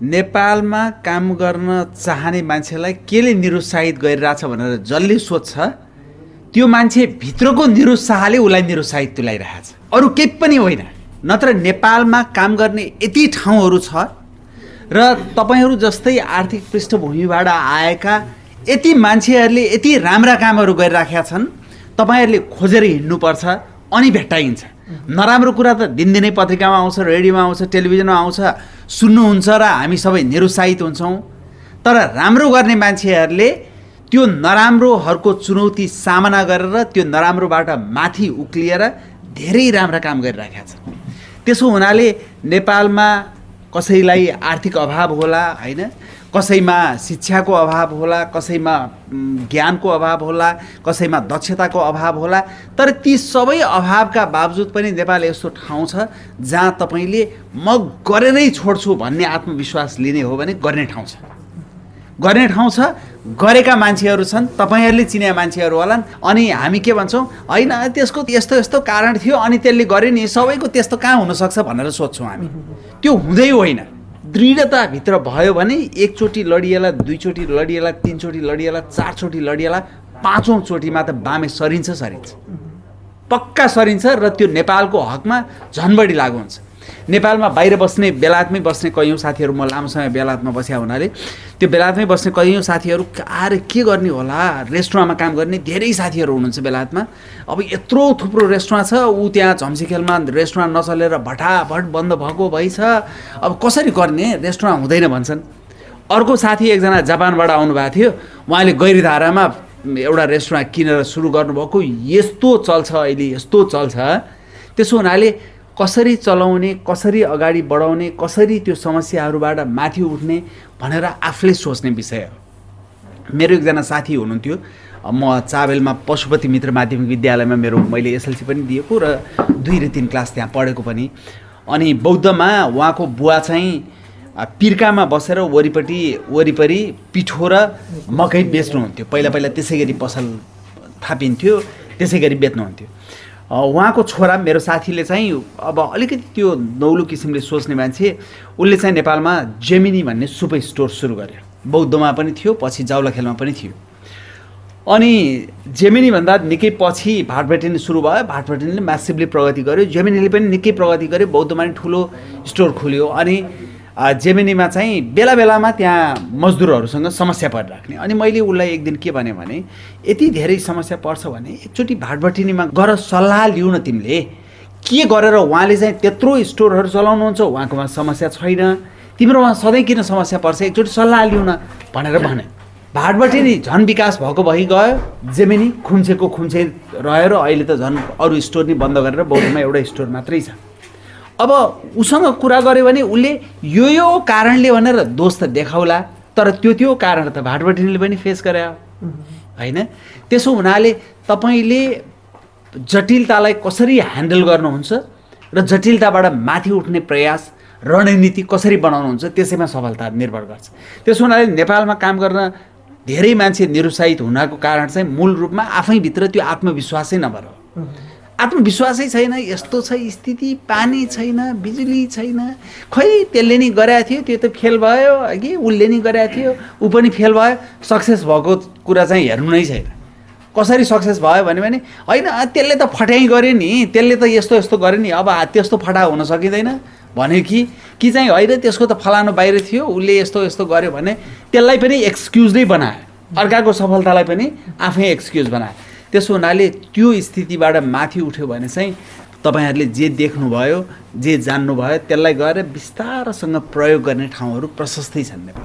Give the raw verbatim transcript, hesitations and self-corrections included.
नेपालमा काम गर्न चाहने मान्छेलाई केले निरुत्साहित गरिरहेछ भनेर जसले सोध्छ त्यो मान्छे भित्रको निरुत्साहले उसलाई निरुत्साहित तुल्याइरहेछ, अरू केही पनि होइन। नत्र नेपालमा काम गर्ने यति ठाउँहरू छ र तपाईहरू जस्तै आर्थिक पृष्ठभूमिबाट आएका यति मान्छेहरूले यति राम्रा कामहरू गरिराखेका छन्, तपाईहरूले खोजेर हिँड्नुपर्छ अनि भेट्टाइन्छ। नराम्रो कुरा त दिनदिनै पत्रिकामा आउँछ, रेडियोमा आउँछ, टेलिभिजनमा आउँछ, सुन्नुहुन्छ र हामी सबै निरुत्साहित हुन्छौँ। तर राम्रो गर्ने मान्छेहरूले त्यो नराम्रोहरूको चुनौती सामना गरेर त्यो नराम्रोबाट माथि उक्लिएर धेरै राम्रा काम गरिराखेका छन्। त्यसो हुनाले नेपालमा कसैलाई आर्थिक अभाव होला हैन, कसैमा शिक्षाको अभाव होला, कसैमा ज्ञानको अभाव होला, कसैमा दक्षताको अभाव होला, तर ती सबै अभावका बावजुद पनि नेपाल यस्तो ठाउँ छ जहाँ तपाईले म गरेरै छोड्छु भन्ने आत्मविश्वास लिने हो भने गर्ने ठाउँ छ, गर्ने ठाउँ छ। गरेका मान्छेहरू छन्, तपाईहरूले चिने मान्छेहरू होलान्। अनि हामी के भन्छौँ, होइन त्यसको यस्तो यस्तो कारण थियो अनि त्यसले गर्यो नि, सबैको त्यस्तो कहाँ हुनसक्छ भनेर सोध्छौँ हामी। त्यो हुँदै होइन। दृढता भित्र भयो भने एकचोटि लडिएला, दुईचोटि लडिएला, तीनचोटि लडिएला, चारचोटि लडिएला, पाँचौँ चोटिमा त बामे सरिन्छ सरिन्छ पक्का सरिन्छ र त्यो नेपालको हकमा झन बढी लागु हुन्छ। नेपालमा बाहिर बस्ने, बेलायतमै बस्ने कयौँ साथीहरू, म लामो समय बेलायतमा बस्या हुनाले त्यो बेलायतमै बस्ने कयौँ साथीहरू आएर के गर्ने होला, रेस्टुरेन्टमा काम गर्ने धेरै साथीहरू हुनुहुन्छ बेलायतमा। अब यत्रो थुप्रो रेस्टुरेन्ट छ, ऊ त्यहाँ झम्सीखेलमा रेस्टुरेन्ट नचलेर भटाभट बन्द भएको भइछ, अब कसरी गर्ने, रेस्टुरेन्ट हुँदैन भन्छन्। अर्को साथी एकजना जापानबाट आउनुभएको थियो, उहाँले गैरीधारामा एउटा रेस्टुरेन्ट किनेर सुरु गर्नुभएको, यस्तो चल्छ अहिले, यस्तो चल्छ। त्यसो हुनाले कसरी चलाउने, कसरी अगाडि बढाउने, कसरी त्यो समस्याहरूबाट माथि उठ्ने भनेर आफूले सोच्ने विषय हो। मेरो एकजना साथी हुनुहुन्थ्यो, म चाबेलमा पशुपति मित्र माध्यमिक विद्यालयमा मेरो मैले एसएलसी पनि दिएको र दुई र तिन क्लास त्यहाँ पढेको पनि। अनि बौद्धमा उहाँको बुवा चाहिँ पिर्कामा बसेर वरिपट्टि वरिपरि पिठो र मकै बेच्नुहुन्थ्यो। पहिला पहिला त्यसै गरी पसल थापिन्थ्यो, त्यसै गरी बेच्नुहुन्थ्यो। उहाँको छोरा मेरो साथीले चाहिँ अब अलिकति त्यो नौलो किसिमले सोच्ने मान्छे, उसले चाहिँ नेपालमा जेमिनी भन्ने सुपर स्टोर सुरु गर्यो। बौद्धमा पनि थियो, पछि जाउलाखेलमा पनि थियो। अनि जेमिनी भन्दा निकै पछि भाटभेटेनी सुरु भयो, भाटभेटेनीले म्यासिभली प्रगति गर्यो, जेमिनीले पनि निकै प्रगति गर्यो, बौद्धमा पनि ठुलो स्टोर खोल्यो। अनि जेमिनीमा चाहिँ बेला बेलामा त्यहाँ मजदुरहरूसँग समस्या परिराख्ने। अनि मैले उसलाई एक दिन के भने भने यति धेरै समस्या पर्छ भने एकचोटि भाटभटेनीमा गएर सल्लाह लिउ न तिमीले, के गरेर उहाँले चाहिँ त्यत्रो स्टोरहरू चलाउनुहुन्छ, उहाँकोमा समस्या छैन, तिम्रोमा सधैँ किन समस्या पर्छ, एकचोटि सल्लाह लिउ न भनेर भने। भाटभटेनी झन् विकास भएको भइ गयो, जेमिनी खुम्चेको खुम्चे रहेर अहिले त झन् अरू स्टोर नै बन्द गरेर बौद्धमा एउटा स्टोर मात्रै छ। अब उसँग कुरा गऱ्यो भने उसले यो यो कारणले भनेर दोष त देखाउला, तर त्यो त्यो कारण त भाटभटेनीले पनि फेस गरे होइन। त्यसो हुनाले तपाईँले जटिलतालाई कसरी ह्यान्डल गर्नुहुन्छ र जटिलताबाट माथि उठ्ने प्रयास, रणनीति कसरी बनाउनुहुन्छ त्यसैमा सफलता निर्भर गर्छ। त्यसो हुनाले नेपालमा काम गर्न धेरै मान्छे निरुत्साहित हुनको कारण चाहिँ मूल रूपमा आफैभित्र त्यो आत्मविश्वासै नभएर हो। आत्मविश्वासै छैन, यस्तो छ स्थिति, पानी छैन, बिजुली छैन, खै त्यसले नि गरेको थियो, त्यो त फेल भयो कि उसले नि गरेको थियो, ऊ पनि फेल भयो, सक्सेस भएको कुरा चाहिँ हेर्नु नै छैन। कसरी सक्सेस भयो भने भने होइन त्यसले त फट्याइ गर्यो नि, त्यसले त यस्तो यस्तो गर्यो नि, अब त्यस्तो फटा हुन सकिँदैन भन्यो कि कि चाहिँ होइन त्यसको त फलानु बाहिर थियो, उसले यस्तो यस्तो गर्यो भने त्यसलाई पनि एक्सक्युज नै बनायो, अर्काको सफलतालाई पनि आफै एक्सक्युज बनायो। त्यसो हुनाले त्यो स्थितिबाट माथि उठ्यो भने चाहिँ तपाईँहरूले जे देख्नुभयो, जे जान्नुभयो त्यसलाई गएर बिस्तारसँग प्रयोग गर्ने ठाउँहरू प्रशस्तै छन्।